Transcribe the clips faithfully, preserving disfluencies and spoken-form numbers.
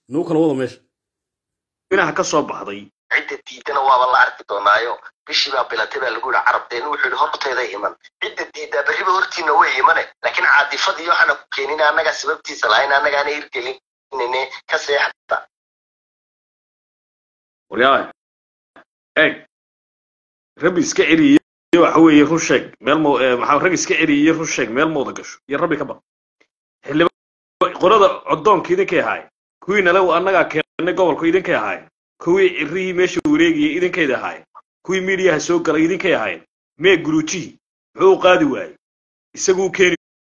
نو كلا وضع ماشي إنها كسر بعضي عدة ديدنا والله عرفت دونايو بشي بقى بلا تبع الجول عرب تاني وحول هرت هذا يمن عدة ديدا بريبة هرتي نوي يمنه لكن عادي فضي يوحنا كينينا أنا كسبتي سلاينا أنا كان يركلي إنني كسيح حتى وليا إيه ربي سكعري وحوي يخشك مال مو محاول ربي سكعري يخشك مال مو دقش يا ربي كبر اللي قرض عدون كذا كي هاي كوينا لو أنا كنا قبل كويدن كي هاي كوي الري مش وريجي إذن كذا هاي كوي ميديا هسوق قال إذن كي هاي ما جروتشي هو قادي واي يسقو كيني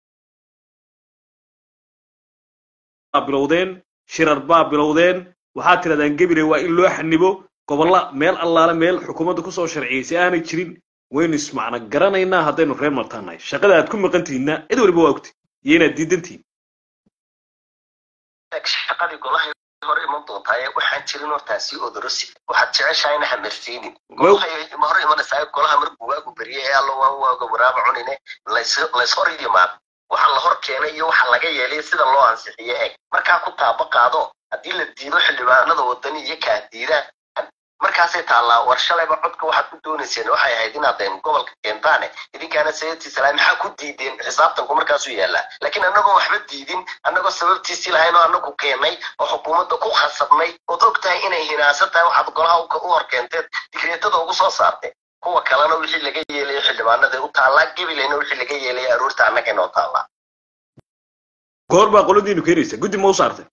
بلودين شرر باب بلودين وحاكي لدى انقبري وإلو حنبو قبل الله ميل الله ميل حكومة كسو شرعي سياني تشرين وين يسمعنا قرانا إنا هدين وخير مرتاناي شاقدا هتكون مقنتي إنا إدو ربوا وقتي يينا ديدنتي شاقدا يقول الله هوري منطقة هاي وحان تشرين ورتاسي ودرسي وحاد تعيش هاينا حمرتيني قولها مهوري إيمان سايب قولها مرقواق وبريه يا الله وانواق ورابعونيني ليس هوري يمان waxaan la hor keenay iyo waxa laga yeelay sida loo ansixiyay eeg marka ku taabaqaado hadii la diido xildhibaanada wadani iyo ka diidaan markaas ay taala warshalayba codka waxa ku doonayseen waxay ahayd inaad ay gobolka keentaane idinkaana sayidti salaam waxa ku diideen xisaabtanku markaas uu yaala laakiin anagoo waxba diidin anagoo sababtiisi lahayn oo anagu keenay oo xukuumadda ku khasabnay oo ogtahay inay hinaasatahay waxa golaha u hor keentay digreetada ugu soo saartay kuwa kalena wixii laga yeelay xildhibaanada u taala gabilayna wixii laga yeelay aroorta anaga inoo taala goorba qoladiinu keenaysa gudi ma u saartay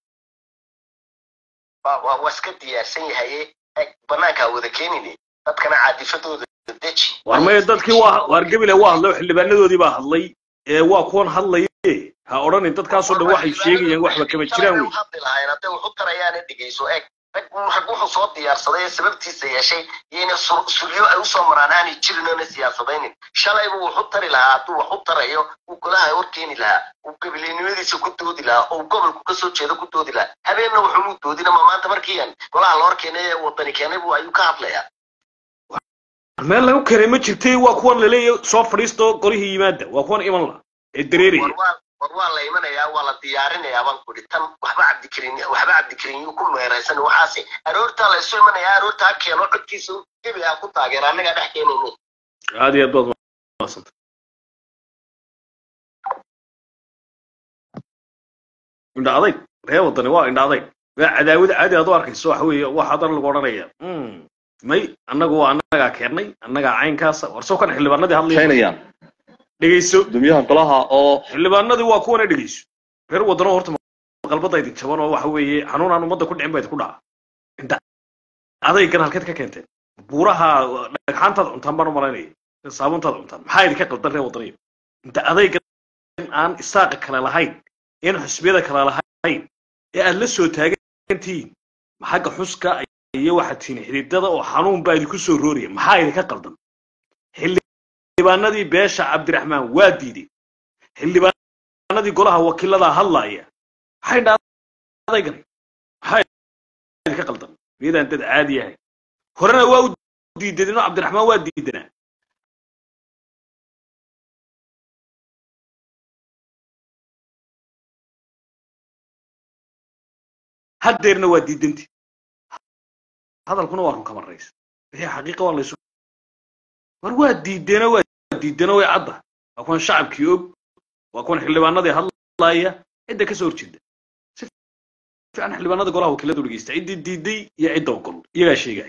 waa waa iska diyaarsan yahay banaanka wada keenini dadkana caadifadooda deji war ma dadkii waa war gabilay waa hadlay xildhibaanadoodii baa hadlay ee waa kuwan hadlay ha oran dadkaas oo dhan waxay sheegayaan waxba kama jiraan way hadlaayeen hadda wuxuu tarayaan dhigayso eeg wuxuu soo diyaarsaday sababtiisa yeeshay yeena sulyo ay u soo maraan aanay jirin siyaasadaynin shalay buu wuxuu tari lahaa tuu wuxuu tarayo uu golaha warkeeni lahaa uu gabileynimadiisa ku doodi lahaa oo gobolku ka soo jeedo ku doodi lahaa habeenna wuxuu u doodina maanta markii aan golaha la warkeenay wadani keenay buu ayuu ka hadlayaa meel lagu keenay ma jirtay waa kuwan la leeyahay soo fadhiisto golihii yimaada waa kuwan iman la ee dareeriye waa la imanaya waa la diyaarinayaa baan ku dhitan waxba cabdi karin waxba cabdi karin ku meeraysan waxaasi aroorta la soo imanaya aroorta keeno codkiisu gabi ah ku taageer anaga dhex keenayno aad iyo aad baad maasanta inda aday reer wadani waa inda aday waa cadaawada caadi aad u arkayso waxa weeye wax hadan lagu oranaya mm may anagu waa anaga keenay anaga caynkaas war soo kan xillibaanadii hadlayeen dhigeyso dumiyaha qolaha oo xildhibaanadii waa kuwana dhigeyso reer wadano horta qalbada idin jaban oo waxa weeye xanuun aan umada ku dhicin bay ku dhaca inta aday kan halkeed ka keenteen buuraha dhagxaantaad cuntaan baan u malaynaya saabuntaad cuntaan maxaa idinka qaldan reer wadaniyo inta aday kan aan isaaqa kale lahayn in xisbiyada kale lahayn ee aad la soo taagantiin maxaga xuska iyo waxa tiin xididada oo xanuun baa idinku soo rooriya maxaa idinka qaldan xildhibaanadii beesha cabdiraxmaan waa diiday xildhibaanadii golaha wakiilada hadlaaya waxay dhaaday galay maxay idinka qaldan miidaan dad caadi yahay horena waa u diiday inuu cabdiraxmaan waa diidanaa haddeerna waa diidantii hadalkuna waa run kama rays wixii xaqiiqa waa laysu war waa diidena waa diidena way cadda waa kuwan shacabkii og waa kuwan xildhibaanadii hadlaaya cidda ka soo horjeeda si fiican xildhibaanada golaha wakiilada u dhegeysta ciddii diiday iyo cidda ogol iyagaa sheegay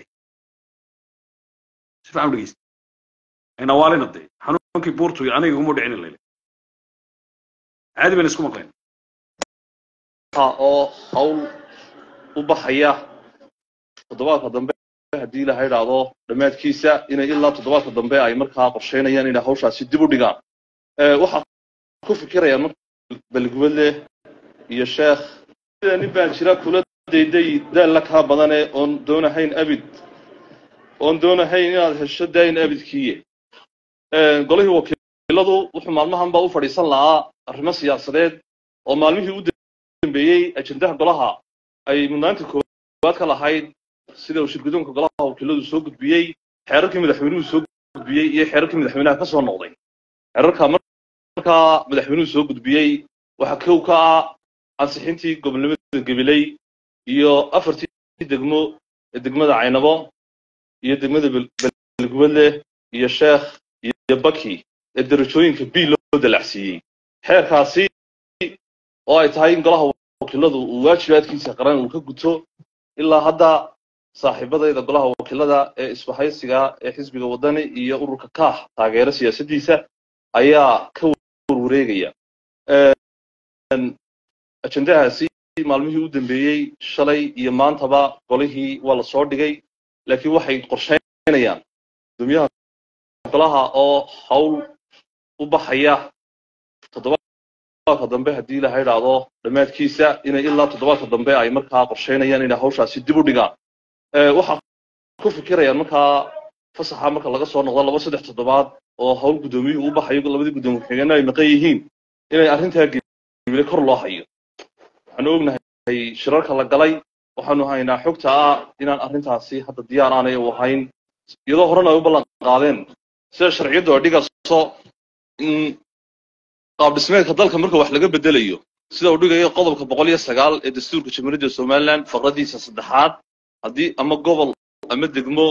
si fiican u dhegeysta ayna waalina dee xanuunkii buurtu iyo aniga kuma dhicin leyle caadi bayna isku maqleen oo hawl u baxaya toddobaadka dambe haddii la yiraahdo dhamaadkiisa inay ilaa toddobaadka dambe ay markaa qorsheynayaan inay hawshaasi dib u dhigaan ee waxa ku fikirayaan balgubadle iyo sheekh nin baan jira kula deeday daal la ka badan ee on doonahayn abid on doonahayn inaad hesho dayn abidkiye ee golihii wakiiladu wuxuu maalmahan baa u fadhiisan lahaa arrimo siyaasadeed oo maalmihii u dambeeyay ajendaha golaha ay mudnaanta koowaad ka lahayd sida uu shirgudoonka golaha wakiiladu soo gudbiyay xeerarkii madaxweynuhu soo gudbiyay iyo xeerarkii madaxweynaha ka soo noqday xeerarka marka madaxweynuhu soo gudbiyay waxa kow ka ah ansixintii gobolnimada gabilay iyo afartii degmo degmada Caynabo iyo degmada Balgubadle iyo Sheekh iyo Baki ee darajooyinka B loo dalacsiyay xeerkaasi oo ay tahay in golaha wakiiladu uu waajibaadkiisa qaran uu ka guto ilaa hadda saaxiibadayda golaha wakiilada ee isbahaysiga ee xisbiga wadani iyo ururka K A H taageero siyaasadiisa ayaa ka wareegaya ajendahaasi maalmihii u dambeeyay shalay iyo maantaba golihii waa la soo dhigay laakiin waxay qorsheynayaan gudoomiyaha golaha oo hawl u baxaya toddobaadka dambe haddii la yiraahdo dhamaadkiisa inay ilaa toddobaadka dambe ay markaa qorsheynayaan inay hawshaasi dib u dhigaan waxa ku fikirayaan markaa fasaxa marka laga soo noqdo laba saddex toddobaad oo hawl gudoomiyuhu u baxayo labadii gudoomiye xigeenna ay maqan yihiin inay arrintaa gibile kor loo hayo waxaan ognahay shirarka la galay waxaanu haynaa xogta ah inaan arrintaasi hadda diyaar aanay u ahayn iyadoo horena ay u ballan qaadeen sida sharciyadu ay dhigayso in qaab dhismeedka dalka marka wax laga bedelayo sida uu dhigayo qodobka boqol iyo sagaal ee dastuurka jamhuuriyadda Soomaaliland faqradiisa saddexaad haddii ama gobol ama degmo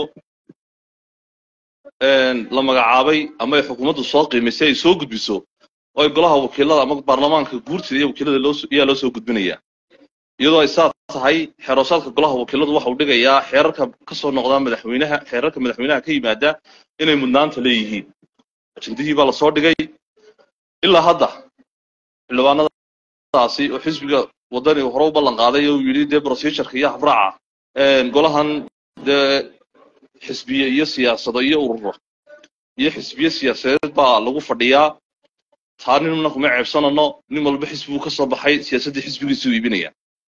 la magacaabay ama ay xukuumaddu soo qiimaysay ay soo gudbiso oo golaha wakiilada ama baarlamaanka guurtida iyo wakiilada loo ayaa loo soo gudbinaya iyadoo ay saas tahay xeeroosaadka golaha wakiiladu waxa uu dhigayaa xeerarka ka soo noqda madaxweynaha xeerarka madaxweynaha ka yimaada inay mudnaanta leeyihiin ajendihii baa la soo dhigay ilaa hadda xildhibaanadaasi oo xisbiga wadani uu hore u ballan qaaday oo yidhi dee procedureka iyo habraaca golahan dee xisbiye iyo siyaasado iyo ururo iyo xisbiye siyaasadeed baa lagu fadhiyaa taa ninna kuma ceebsanano nin walba xisbigu ka soo baxay siyaasadda xisbigiisu iibinaya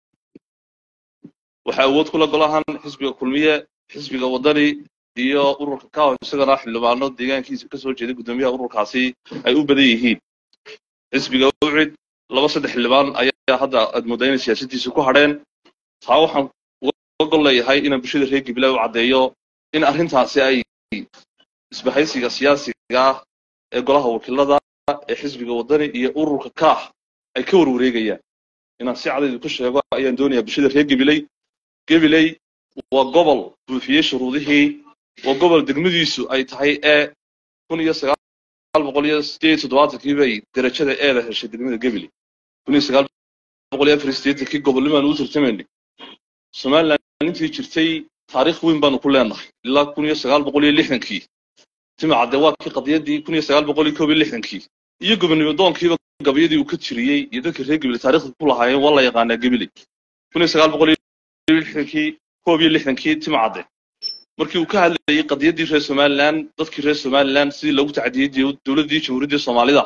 waxa awood kula golahan xisbiga kulmiye xisbiga wadani iyo ururka K A H isagana xildhibaano deegaankiisa ka soo jeeday gudoomiyaha ururkaasi ay u badan yihiin xisbiga ucid laba saddex xildhibaan ayaa hadda admudayna siyaasadiisa ku hadheen taa waxaan uga gol leeyahay inaan bulshada reer Gibilaa u caddeeyo in arrintaasi ay isbahaysiga siyaasiga ee golaha wakiilada ee xisbiga wadani iyo ururka K A H ay ka warwareegayaan inaan si cad ku sheego ayaan doonayaa bulshada reer Gibilaa Gibilaa waa gobol buufiyay shuruudihii waa gobol degmadiisu ay tahay ee kun iyo sagaal boqol iyo siddeed iyo toddobaatan bay darajada ee la heshay degmada Gibilaa kun iyo sagaal boqol iyo afar iyo siddeetan gobolnimaan u tartamayay Soomaaliland intii jirtay taariikh weyn baan ku leenahay ilaa kun iyo sagaal boqol iyo lixdan timacade waa kii qadiyadii kun iyo sagaal boqol iyo koob iyo lixdan iyo gobonimo doonkiiba gabayadii uu ka jiriyay iyo dadka reer Gibilaa taariikhda ku lahaayeen waa la yaqaanaa Gibilaa kun iyo sagaal boqol iyo lixdan koob iyo lixdan timacade markii uu ka hadlayay qadiyadii reer Soomaaliland dadkii reer Soomaaliland sidii lagu tacdiyay dawladii jamhuuriyadda Soomaalida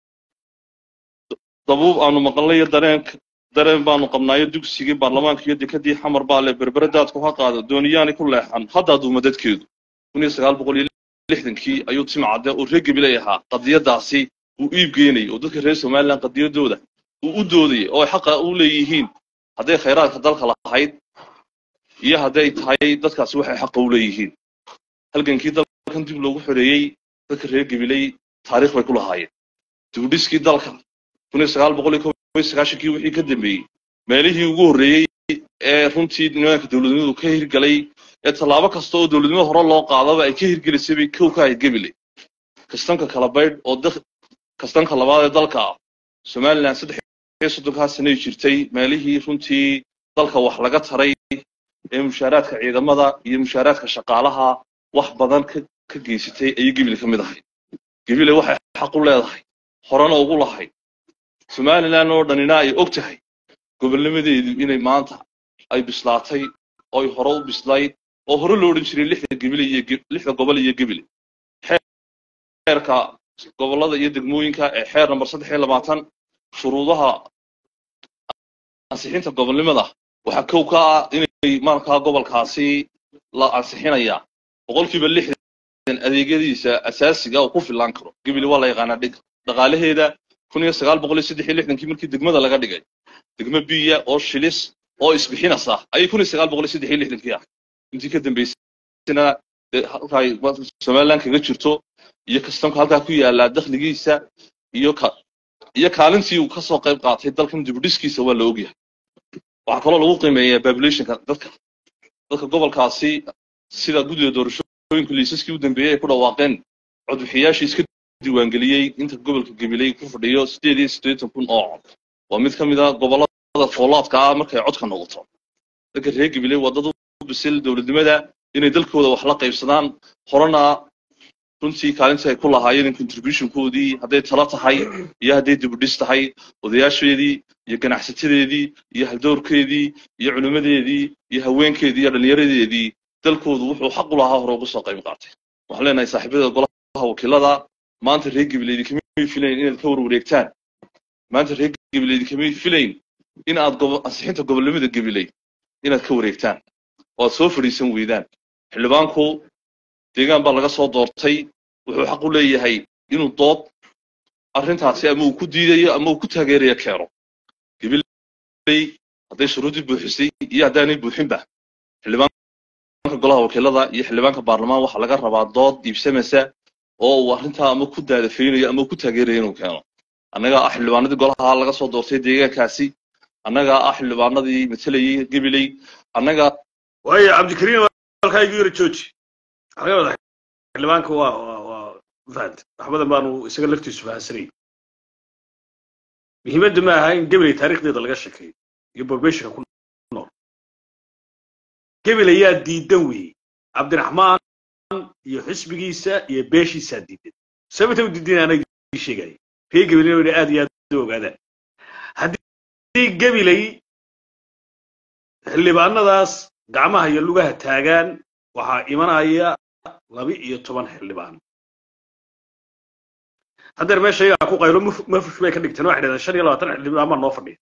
dabuub aanu maqalnay dareen dareen baanu qabnaayo dugsigii baarlamaanka iyo dekadii xamar baa le berberadaad ku qaado dooniyaani ku leexan hadda duu madadkeedu kun iyo sagaal boqol iyo lixdan ayuu timacade oo reer Gibilaa ahaa qadiyadaasi uu iib geenay oo dadka reer Soomaaliland qadiyadooda uu u doodayay oo xaq u leeyihiin haday khayraadka dalka lahayd iyo haday tahay dadkaasi waxay xaq u leeyihiin halgankii dalkan dib loogu xoreeyay dadka reer Gibilaa taariikh way ku lahaayeen dibudhiskii dalka kun iyo sagaal boqol iyo sagaashan wixii ka dambeeyay meelihii ugu horeeyay ee runtii nidaamka dawladnimadu ka hirgalay ee talaabo kasta oo dawladnimada hore loo qaadaba ay ka hirgelisay bay kow ka ahayd Gibilaa kastanka kala baydh oo kastanka labaad ee dalka Soomaaliland saddex iyo soddon sano jirtay meelihii runtii dalka wax laga taray ee mushaaraadka ciidamada iyo mushaaraadka shaqaalaha wax badan ka geysatay ay Gibilaa ka mid ahay Gibilaa waxay xaq u leedahay horena ugu lahayd Soomaaliland oo dhanina ay og tahay gobolnimadeedu inay maanta ay bislaatay oo ay hore u bislayd oo hore loo oran jiray lixda Gibilaa iyo lixda gobol iyo Gibilaa xeerka gobolada iyo degmooyinka ee xeer number saddex iyo labaatan shuruudaha ansixinta gobolnimada waxa kow ka ah inay markaa gobolkaasi la ansixinaya boqolkiiba lixdan adeegyadiisa asaasiga oo ku filan karo Gibilaa waa la yaqaanaa dhaqaalaheeda kun iyo sagaal boqol iyo saddex iyo lixdan markii degmada laga dhigay degmo biya oo shilis oo isbixinaysa ay kun iyo sagaal boqol iyo saddex iyo lixdan ah intii ka dambeysayna halkay Soomaaliland kaga jirto iyo kastanka halka ku yaala dakhligiisa iyo ka iyo kaalintii uu ka soo qayb qaatay dalkan dibudhiskiisa waa la ogyahay waxa kale oo lagu qiimeeyaa populationka dadka dadka gobolkaasi sida guddiga doorashooyinka liisaskii u dambeeyay ku dhawaaqeen codbixiyaashii iska diiwaangeliyey inta gobolka Gabiley ku fadhiyo sideed iyo siddeetan kun oo cod waa mid ka mid ah gobolada foolaadka ah markay codka noqoto dadka reer Gabiley wadada u bisil dowladnimada inay dalkooda wax la qaybsadaan horena runtii kaalinta ay ku lahaayeen contribution-koodii hadday tala tahay iyo hadday dib u dhis tahay odayaasheedii iyo ganacsatadeedii iyo haldoorkeedii iyo culimadeedii iyo haweenkeedii iyo dhalinyaradeedii dalkoodu wuxuu xaq u lahaa hore uga soo qayb qaatay waxaan leenahay saaxiibada golaha wakiilada maanta reer Gabiley kama filayn inaad ka warwareegtaan maanta reer Gabiley kama filayn in aad ansixinta gobolnimada Gabiley inaad ka wareegtaan oo soo fadhiisan weydaan xildhibaanku deegaan baa laga soo doortay wuxuu xaq u leeyahay inuu dood arrintaasi ama uu ku diidayo ama uu ku taageerayo keeno Gabiley hadday shuruudii buuxisay iyo haddaanay buuxinba xildhibaanka golaha wakiilada iyo xildhibaanka baarlamaan waxa laga rabaa dood iibsamasa oo uu arrintaa ama ku daadafeynayo ama ku taageerayo inuu keeno annaga ah xildhibaanadii golaha laga soo doortay deegaankaasi annaga ah xildhibaanadii matalayay Gabiley annaga waayo cabdikariin halkaa igu yiri jooji anaga xildhibaanka waa waa faad waxbadan baanu isaga laftiisu fahansanay muhiimadda ma aha in Gabiley taariikhdeeda laga sheekeeyo iyo population ku nool Gabiley yaa diidan weey cabdiraxmaan iyo xisbigiisa iyo beeshiisa diidan sababta uu diidan anaga sheegay reer Gabiley way aad iyo aad u ogaadaan haddii Gabiley xildhibaanadaas gacmaha iyo lugaha taagaan waxaa imanaya laba iyo toban xildhibaan hadda meesha ay ku qaylo mafush bay ka dhigteen waxa dhadaan shan iyo labaatan xildhibaan ma noo fadhiyo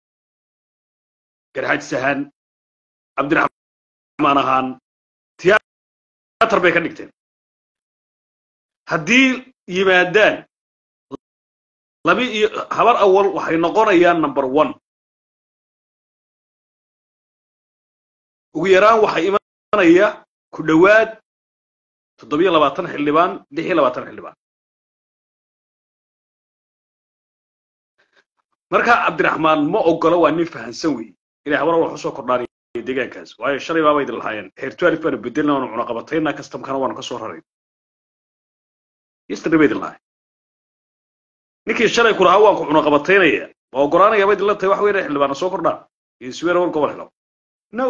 garxaj sahan cabdiraxmaan ahaan tiyaatar bay ka dhigteen haddii yimaadaan laba iyo habar awal waxay noqonayaan number one ugu yaraan waxay imanaya ku dhawaad toddoba iyo labaatan xildhibaan lix iyo labaatan xildhibaan marka cabdiraxmaan ma ogola waa nin fahansan weey inay habar wax soo kordhaan deegaankaas waayo shalay baa idin lahaayeen heertualif baan bedelna oo cuna qabatayna kastamkana waan ka soo raray yesterday bay idin lahaayeen ninkii shalay ku lahaa waan ku cuna qabataynaya waa ogolaanaya bay idin la tahay wax weyn xildhibaan soo kordhaan isweer wal gobol helo no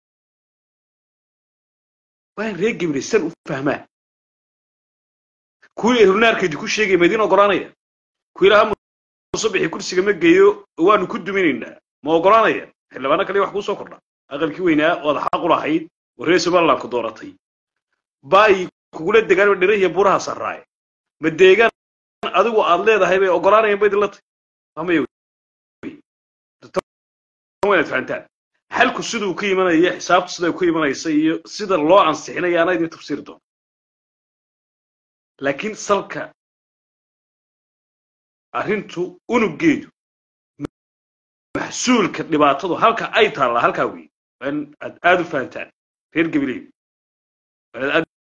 وين ريجي من السن وفهمه كل هرنار كده كل شيء مدينة قرانية كلها مصبح كل شيء مجيو وانو كده مننا ما هو قرانية حلا أنا كلي وحكو سكرنا أقل كوينا واضح حق راحيد ورئيس بالله كدورتي باي كل الدجال ودريه بورها سراي مديجان أدو أضلي ده هيبي قرانية بيدلت هم يو وين فهمتان هل كسيدو كيمانا يا حساب سيدا كيمانا يسيو سيدا الله عن سحنا يا نايدي تفسير دون لكن سلكا أرنتو أنوجيدو محسول كدباتو هلكا أي تارلا هلكا وي وين أدو فانتان غير قبلين